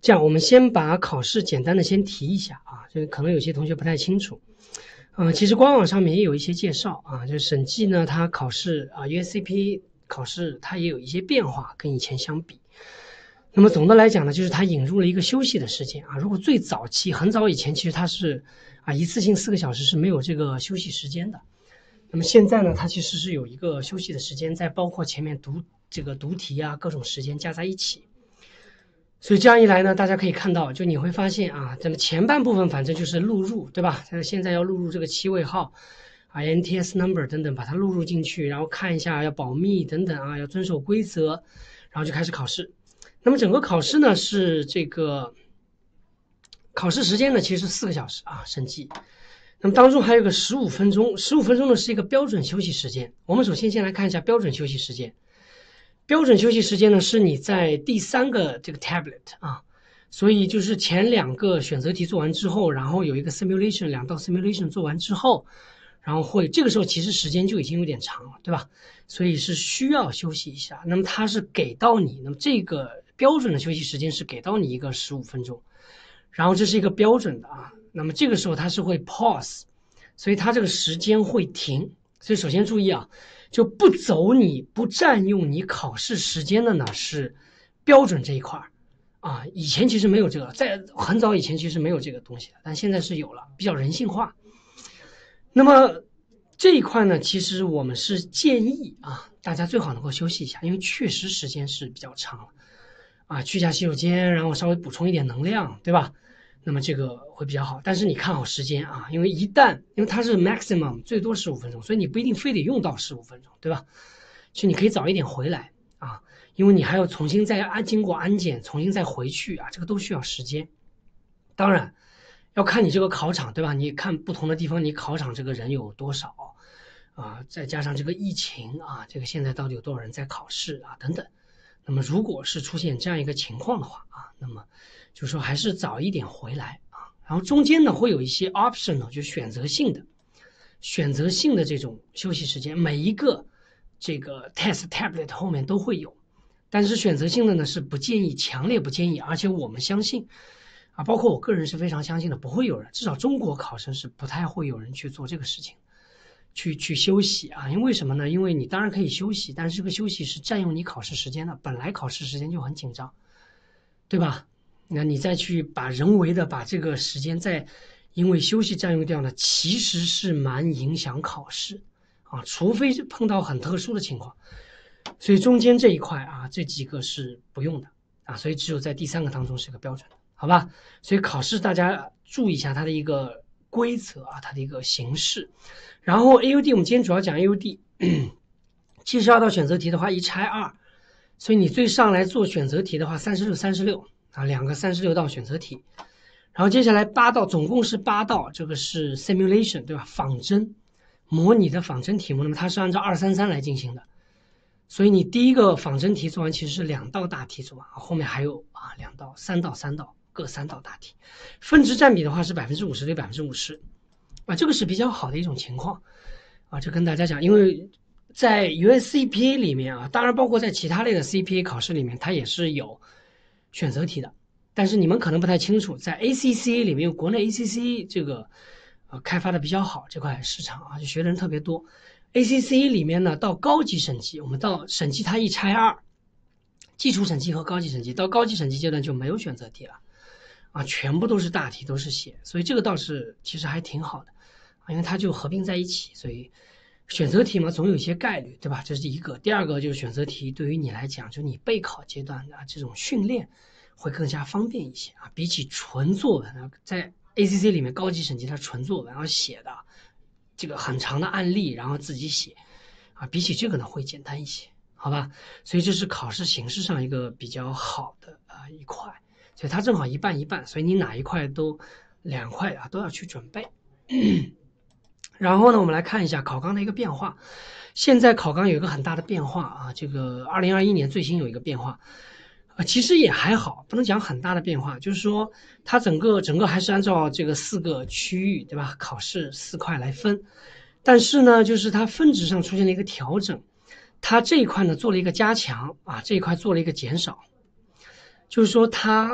这样，我们先把考试简单的先提一下啊，这个可能有些同学不太清楚。其实官网上面也有一些介绍啊，就是审计呢，它考试啊，USCP 考试它也有一些变化，跟以前相比。那么总的来讲呢，就是它引入了一个休息的时间啊。如果最早期很早以前，其实它是一次性4个小时是没有这个休息时间的。那么现在呢，它其实是有一个休息的时间，再包括前面读题啊各种时间加在一起。所以这样一来呢，大家可以看到，就你会发现啊，这么前半部分反正就是录入，对吧？现在要录入这个期位号NTS number 等等，把它录入进去，然后看一下要保密等等啊，要遵守规则，然后就开始考试。那么整个考试呢是这个考试时间呢其实是4个小时啊，审计。那么当中还有个15分钟，15分钟呢是一个标准休息时间。我们首先来看一下标准休息时间。标准休息时间呢，是你在第3个这个 tablet 啊，所以就是前2个选择题做完之后，然后有一个 simulation， 2道 simulation 做完之后，然后这个时候其实时间就已经有点长了，对吧？所以是需要休息一下。那么它是给到你，那么这个标准的休息时间是给到你一个15分钟，然后这是一个标准的啊。那么这个时候它是会 pause， 所以它这个时间会停。所以首先注意啊。就不占用你考试时间的呢是标准这一块啊，以前其实没有这个，在很早以前其实没有这个东西的，但现在是有了，比较人性化。那么这一块呢，其实我们是建议啊，大家最好能够休息一下，因为确实时间是比较长了啊，去下洗手间，然后稍微补充一点能量，对吧？那么这个会比较好，但是你看好时间啊，因为它是 maximum 最多15分钟，所以你不一定非得用到15分钟，对吧？就你可以早一点回来啊，因为你还要重新经过安检，重新再回去啊，这个都需要时间。当然要看你这个考场，对吧？你看不同的地方，你考场这个人有多少啊？再加上这个疫情啊，这个现在到底有多少人在考试啊？等等。那么如果是出现这样一个情况的话啊，那么就是说还是早一点回来啊。然后中间呢会有一些 optional， 就选择性的这种休息时间，每一个这个 test tablet 后面都会有，但是选择性的呢是不建议，强烈不建议，而且我们相信啊，包括我个人是非常相信的，不会有人，至少中国考生是不太会有人去做这个事情。去休息啊，因为什么呢？因为你当然可以休息，但是这个休息是占用你考试时间的，本来考试时间就很紧张，对吧？那你再去人为的把这个时间再因为休息占用掉呢，其实是蛮影响考试啊，除非是碰到很特殊的情况。所以中间这一块啊，这几个是不用的啊，所以只有在第3个当中是个标准的，好吧？所以考试大家注意一下它的一个规则啊，它的一个形式。然后 AUD 我们今天主要讲 AUD 72道选择题的话1拆2，所以你最上来做选择题的话36啊，2个36道选择题。然后接下来8道，总共是8道，这个是 simulation 对吧？仿真模拟的仿真题目，那么它是按照233来进行的。所以你第一个仿真题做完其实是2道大题做完，后面还有2道、3道各3道大题。分值占比的话是50%对50%啊，这个是比较好的一种情况啊，这跟大家讲，因为在 USCPA 里面啊，当然包括在其他类的 CPA 考试里面，它也是有选择题的，但是你们可能不太清楚，在 ACCA 里面，国内 ACCA 这个开发的比较好，这块市场啊，就学的人特别多。ACCA 里面呢，到高级审计，我们到审计它1拆2，基础审计和高级审计，到高级审计阶段就没有选择题了啊，全部都是大题，都是写，所以这个倒是其实还挺好的啊，因为它就合并在一起，所以选择题嘛，总有一些概率，对吧？这是一个。第二个就是选择题对于你来讲，就你备考阶段的这种训练会更加方便一些啊，比起纯作文啊，在 ACC 里面高级审计它纯作文要写的这个很长的案例，然后自己写啊，比起这个呢会简单一些，好吧？所以这是考试形式上一个比较好的一块，所以它正好一半一半，所以你哪一块都2块啊都要去准备。然后呢，我们来看一下考纲的一个变化。现在考纲有一个很大的变化啊，这个2021年最新有一个变化，其实也还好，不能讲很大的变化，就是说它整个还是按照这个4个区域，对吧？考试4块来分，但是呢，就是它分值上出现了一个调整，它这一块呢做了一个加强啊，这一块做了一个减少，就是说它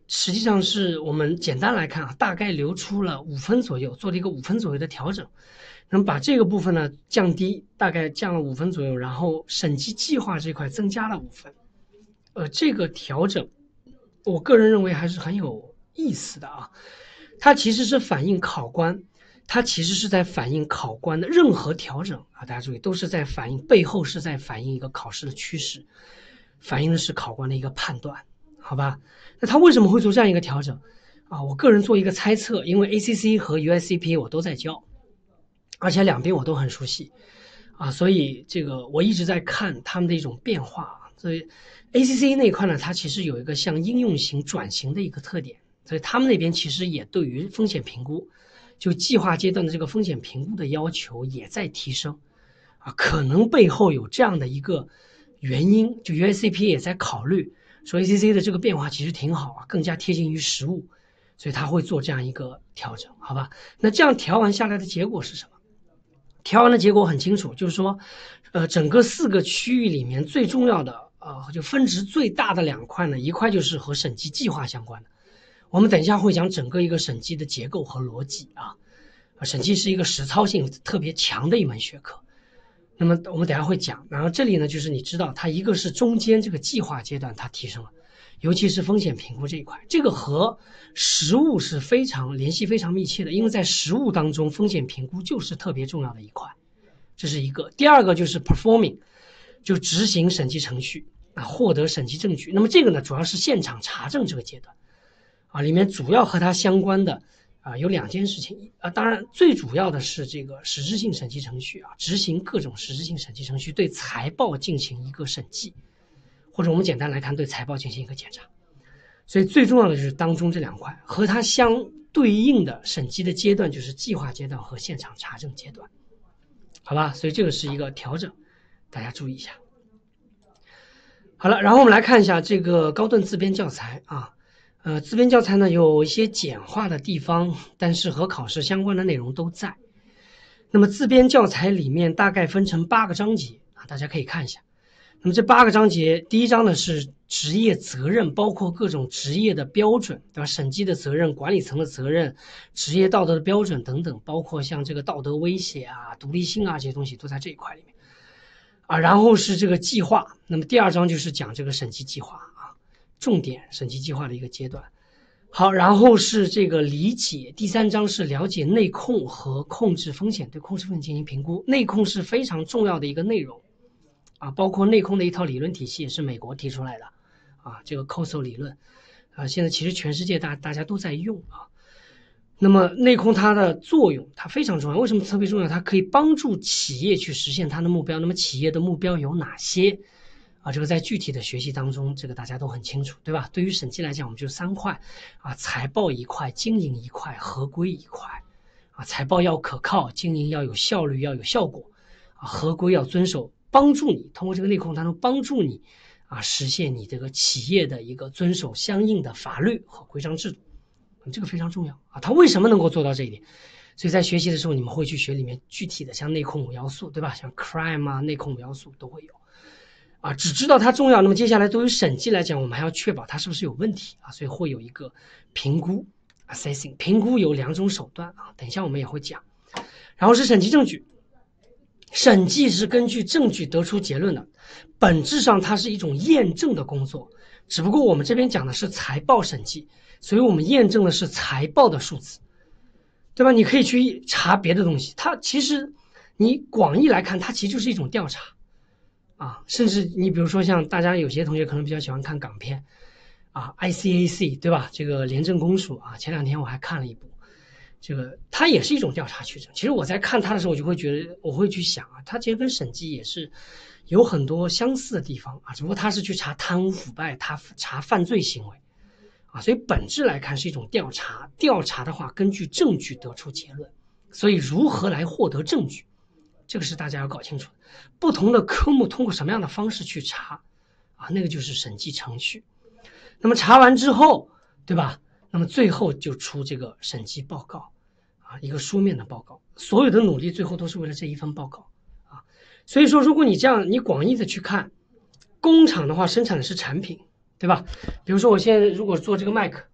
实际上是我们简单来看啊，大概留出了5分左右，做了一个5分左右的调整。那么把这个部分呢降低，大概降了5分左右，然后审计计划这块增加了5分。这个调整，我个人认为还是很有意思的啊。它其实是反映考官，它其实是在反映考官的任何调整啊，大家注意，都是在反映背后是在反映一个考试的趋势，反映的是考官的一个判断，好吧？那他为什么会做这样一个调整啊？我个人做一个猜测，因为 ACC 和 USCP 我都在教，而且两边我都很熟悉啊，所以这个我一直在看他们的一种变化。所以 ACC 那一块呢，它其实有一个向应用型转型的一个特点，所以他们那边其实也对于风险评估，就计划阶段的这个风险评估的要求也在提升啊，可能背后有这样的一个原因，就 USCP 也在考虑说 ACC 的这个变化其实挺好啊，更加贴近于实务，所以他会做这样一个调整，好吧？那这样调完下来的结果是什么？调完的结果很清楚，就是说，整个4个区域里面最重要的就分值最大的2块呢，一块就是和审计计划相关的。我们等一下会讲整个一个审计的结构和逻辑啊。审计是一个实操性特别强的一门学科。那么我们等一下会讲，然后这里呢，就是你知道它一个是中间这个计划阶段它提升了，尤其是风险评估这一块，这个和实务是联系非常密切的，因为在实务当中，风险评估就是特别重要的一块，这是一个。第二个就是 performing， 就执行审计程序啊，获得审计证据。那么这个呢，主要是现场查证这个阶段啊，里面主要和它相关的有2件事情啊，当然最主要的是这个实质性审计程序啊，执行各种实质性审计程序，对财报进行一个审计。或者我们简单来看，对财报进行一个检查。所以最重要的就是当中这2块，和它相对应的审计的阶段就是计划阶段和现场查证阶段，好吧？所以这个是一个调整，大家注意一下。好了，然后我们来看一下这个高顿自编教材啊，自编教材呢有一些简化的地方，但是和考试相关的内容都在。那么自编教材里面大概分成8个章节啊，大家可以看一下。那么这8个章节，第一章呢是职业责任，包括各种职业的标准，对吧？审计的责任、管理层的责任、职业道德的标准等等，包括像这个道德威胁啊、独立性啊这些东西都在这一块里面啊。然后是这个计划，那么第2章就是讲这个审计计划啊，重点审计计划的一个阶段。好，然后是这个理解，第3章是了解内控和控制风险，对控制风险进行评估。内控是非常重要的一个内容。啊，包括内控的一套理论体系也是美国提出来的，啊，这个 COSO 理论，啊，现在其实全世界大家都在用啊。那么内控它的作用，它非常重要，为什么特别重要？它可以帮助企业去实现它的目标。那么企业的目标有哪些？啊，这个在具体的学习当中，这个大家都很清楚，对吧？对于审计来讲，我们就3块啊，财报1块，经营1块，合规1块。啊，财报要可靠，经营要有效率，要有效果，啊，合规要遵守。帮助你通过这个内控，它能帮助你啊实现你这个企业的一个遵守相应的法律和规章制度，这个非常重要啊。它为什么能够做到这一点？所以在学习的时候，你们会去学里面具体的像内控5要素，对吧？像 crime 啊，内控5要素都会有啊。只知道它重要，那么接下来对于审计来讲，我们还要确保它是不是有问题啊，所以会有一个评估 assessing。评估有2种手段啊，等一下我们也会讲。然后是审计证据。审计是根据证据得出结论的，本质上它是一种验证的工作，只不过我们这边讲的是财报审计，所以我们验证的是财报的数字，对吧？你可以去查别的东西，它其实你广义来看，它其实就是一种调查啊，甚至你比如说像大家有些同学可能比较喜欢看港片啊 ，ICAC 对吧？这个廉政公署啊，前2天我还看了一部。这个它也是一种调查取证。其实我在看它的时候，我就会觉得，我会去想啊，它其实跟审计也是有很多相似的地方啊，只不过它是去查贪污腐败，它查犯罪行为啊，所以本质来看是一种调查。调查的话，根据证据得出结论，所以如何来获得证据，这个是大家要搞清楚的。不同的科目通过什么样的方式去查啊，那个就是审计程序。那么查完之后，对吧？那么最后就出这个审计报告啊，一个书面的报告，所有的努力最后都是为了这一份报告啊。所以说，如果你这样你广义的去看，工厂的话生产的是产品，对吧？比如说我现在如果做这个麦克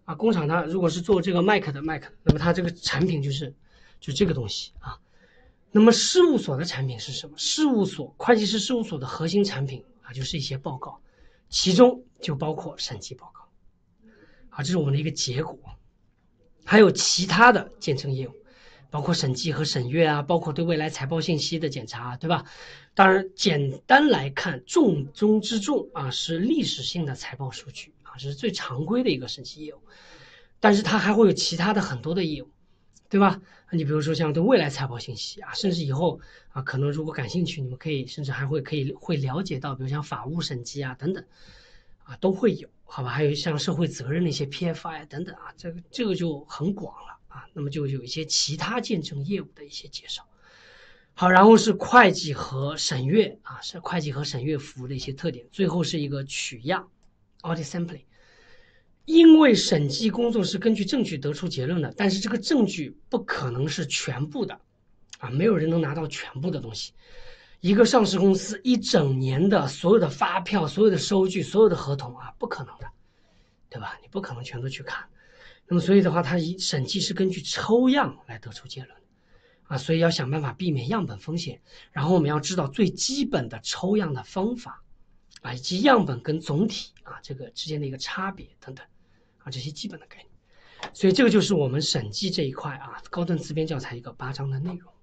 啊，工厂它如果是做这个 Mac 的，那么它这个产品就这个东西啊。那么事务所的产品是什么？会计师事务所的核心产品啊，就是一些报告，其中就包括审计报告啊，这是我们的一个结果。还有其他的见证业务，包括审计和审阅啊，包括对未来财报信息的检查，对吧？当然，简单来看，重中之重啊是历史性的财报数据啊，这是最常规的一个审计业务。但是它还会有其他的很多的业务，对吧？你比如说像对未来财报信息啊，甚至以后啊，可能如果感兴趣，你们可以甚至还会了解到，比如像法务审计啊等等啊都会有，好吧？还有像社会责任的一些 PFI 等等啊，这个就很广了啊。那么就有一些其他见证业务的一些介绍。好，然后是会计和审阅啊，是会计和审阅服务的一些特点。最后是一个取样 audit sampling。因为审计工作是根据证据得出结论的，但是这个证据不可能是全部的，啊，没有人能拿到全部的东西。一个上市公司一整年的所有的发票、所有的收据、所有的合同啊，不可能的，对吧？你不可能全都去看。那么所以的话，它审计是根据抽样来得出结论啊，所以要想办法避免样本风险。然后我们要知道最基本的抽样的方法啊，以及样本跟总体啊这个之间的一个差别等等。啊，这些基本的概念，所以这个就是我们审计这一块啊，高等自编教材一个8章的内容。